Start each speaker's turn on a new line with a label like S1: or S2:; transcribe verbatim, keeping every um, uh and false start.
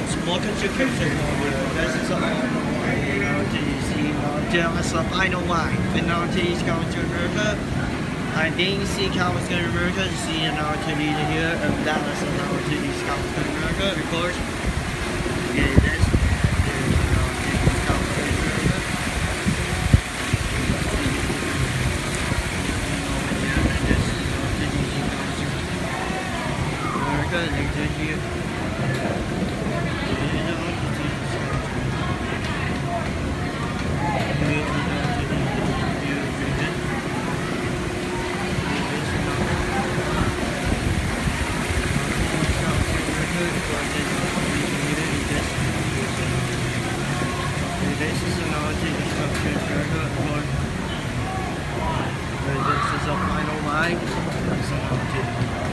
S1: small contribution. This is all, you know, to see, you know, just a final line. Penalties comes to America. I think see comes to America to see, you know, to the here of Dallas, you know, to these comes to America, of course. Okay, this is, you know, to these comes to America. America, like to here. This is an origin structure for this is a final line. This is an origin.